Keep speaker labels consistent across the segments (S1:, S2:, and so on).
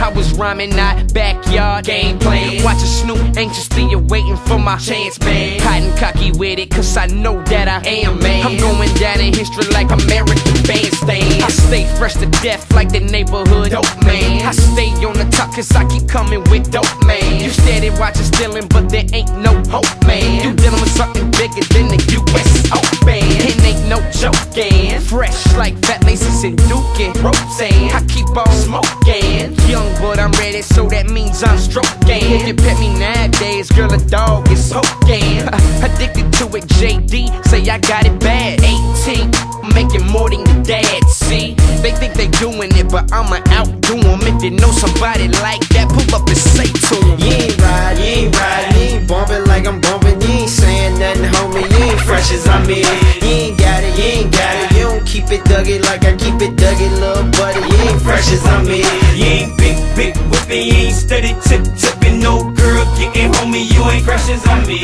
S1: I was rhyming, not backyard game plan. Watching Snoop anxiously awaiting for my chance, man. Hot and cocky with it, cause I know that I am, man. I'm going down in history like American Bandstand. I stay fresh to death like the neighborhood dope man. I stay on the top cause I keep coming with dope, man. You steady watching stealing, but there ain't no hope, man. You dealing with something bigger than the US Open. It ain't no joking. Fresh like fat laces and duking. Roseanne, I keep on smoking. Young but I'm ready, so that means I'm stroking. If you pet me nowadays, girl, a dog is poking. Addicted to it, JD, say I got it bad. 18, making more than your dad, see? They think they doing it, but I'ma outdo them. If you know somebody like that, pull up and say to them.
S2: You ain't riding, you ain't bumping like I'm bumping. You ain't saying nothing, homie, you ain't fresh as I'm in. You ain't got it, you don't keep it Dougie like I keep it Dougie, little buddy. You ain't fresh as I'm in.
S3: You ain't big whipping, you ain't steady tipping. No girl getting, homie, you ain't fresh as I'm in.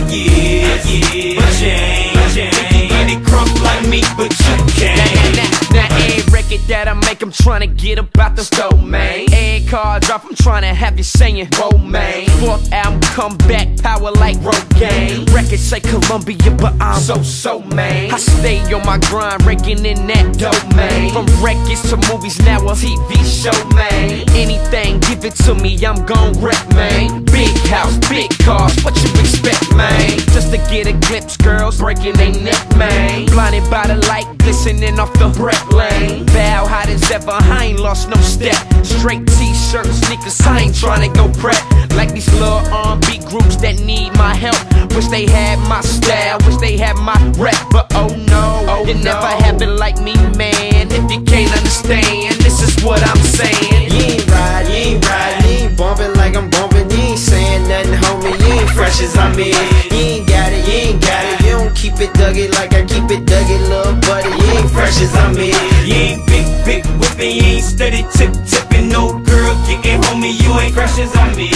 S3: Yeah, but you ain't any crunk like me, but you can't.
S1: Now every record that I make, I'm tryna get about the stove, man. Every car drop, I'm tryna have you saying, whoa, man. Fourth album, come back, power like Rogaine. Records say Columbia, but I'm so, man. I stay on my grind, raking in that dough, man. From records to movies, now a TV show, man. Anything, give it to me, I'm gon' wreck, man. Big house, big cars, what you expect, man? Just to get a glimpse, girls breaking their neck, man. Blinded by the light, glistening off the rec lane. Bow hot as ever, I ain't lost no step. Straight t-shirt, sneakers, I ain't tryna go prep. Like these little R&B groups that need my help. Wish they had my style, wish they had my rep. But oh no, it never happened like me, man. If you can't understand, this is what I'm saying.
S2: You ain't riding, you ain't bumping like I'm bumping. You ain't saying nothing, homie, you ain't fresh as I'm in. You ain't got it, you don't keep it Dougie like I keep it Dougie, little buddy. You ain't fresh as I'm in.
S3: You ain't big whipping, you ain't steady tipping. No girl getting, homie, you ain't fresh as I'm in.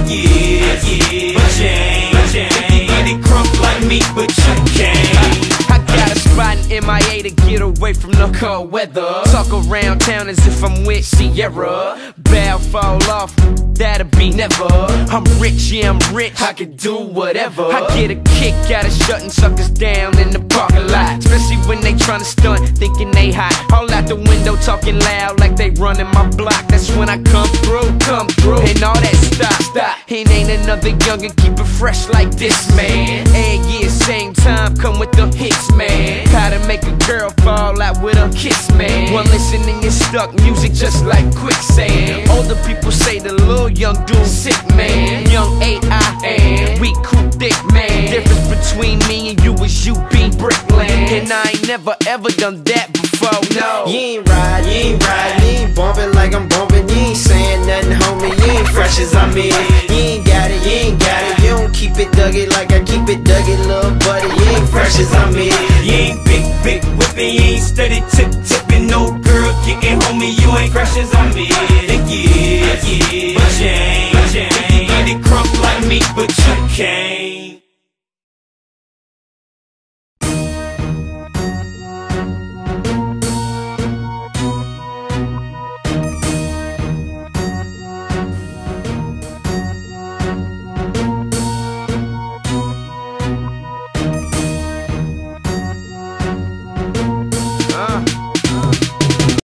S3: Yeah, but you ain't any crunk like me, but you can't.
S1: I got a spot in MIA to get away from the cold weather. Talk around town as if I'm with Sierra. Bow fall off, that'll be never. I'm rich, yeah, I'm rich, I can do whatever. I get a kick out of shutting suckers down in the parking lot. Especially when they tryna stunt, thinking they hot. All out the window talking loud like they running my block. That's when I come through, and all that stop. It ain't another youngin', keep it fresh like this, man. Every year, same time, come with the hits, man. How to make a girl fall out with a kiss, man. One listening is stuck, music just like quicksand. Older people say the little young dude sick, man. Young A.I.N. we cool thick, man. Difference between me and you is you be brickland. And I ain't never ever done that before, no.
S2: You ain't riding, you ain't bumping like I'm bumping. You ain't saying nothing, homie, you ain't fresh as I'm in. You ain't got it, you don't keep it Dougie like I keep it Dougie, little buddy. You ain't fresh as I'm in.
S3: You ain't big whipping, you ain't steady tipping. No girl getting, homie, you ain't fresh as I'm in. Yeah, but you ain't any crunk like me, but